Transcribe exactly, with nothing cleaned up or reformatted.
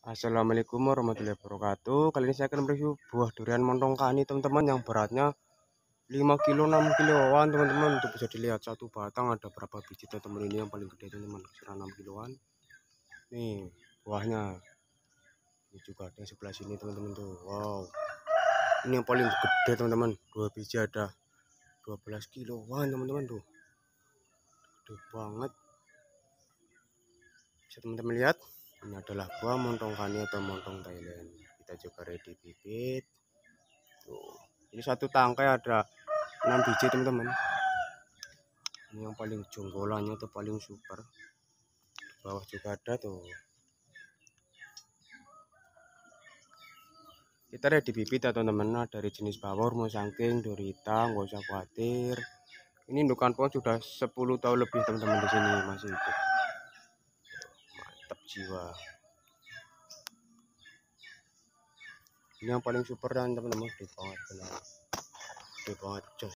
Assalamualaikum warahmatullahi wabarakatuh. Kali ini saya akan mereview buah durian montong kani teman-teman, yang beratnya lima kilo enam kiloan teman-teman. Untuk bisa dilihat satu batang ada berapa biji teman-teman. Ini yang paling gede teman-teman, kira enam kiloan. Nih buahnya. Ini juga ada yang sebelah sini teman-teman tuh. Wow. Ini yang paling gede teman-teman. Dua biji ada dua belas kiloan teman-teman tuh. Gede banget. Bisa teman-teman lihat. Ini adalah buah montong kani atau montong Thailand. Kita juga ready bibit. Tuh. Ini satu tangkai ada enam biji teman-teman. Ini yang paling jonggolannya atau paling super. Di bawah juga ada tuh. Kita ready bibit ya teman-teman. Dari jenis bawor mau sangking, dorita, nggak usah khawatir. Ini indukan pohon sudah sepuluh tahun lebih teman-teman, di sini masih hidup. Mantap jiwa. Ini yang paling super dan teman-teman, gede banget benar. Gede banget.